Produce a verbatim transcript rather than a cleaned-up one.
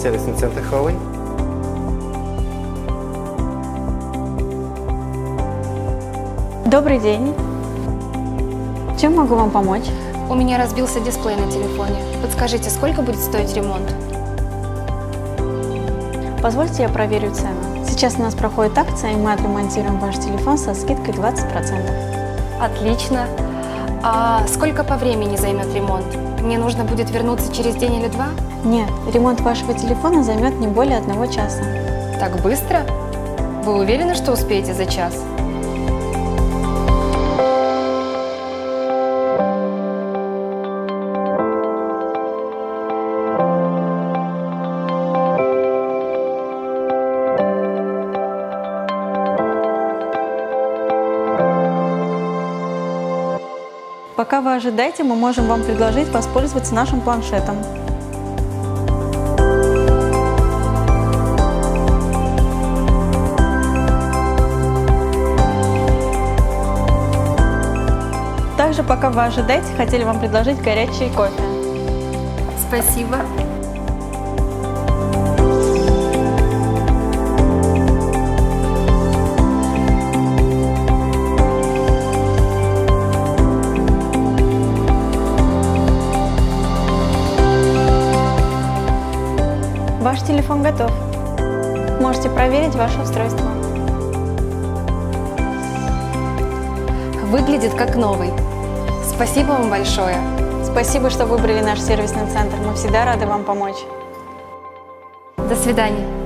сервисный центр Huawei. Добрый день. Чем могу вам помочь? У меня разбился дисплей на телефоне. Подскажите, сколько будет стоить ремонт? Позвольте, я проверю цену. Сейчас у нас проходит акция, и мы отремонтируем ваш телефон со скидкой двадцать процентов. Отлично. А сколько по времени займет ремонт? Мне нужно будет вернуться через день или два? Нет, ремонт вашего телефона займет не более одного часа. Так быстро? Вы уверены, что успеете за час? Пока вы ожидаете, мы можем вам предложить воспользоваться нашим планшетом. Также, пока вы ожидаете, хотели вам предложить горячий кофе. Спасибо. Ваш телефон готов. Можете проверить ваше устройство. Выглядит как новый. Спасибо вам большое. Спасибо, что выбрали наш сервисный центр. Мы всегда рады вам помочь. До свидания.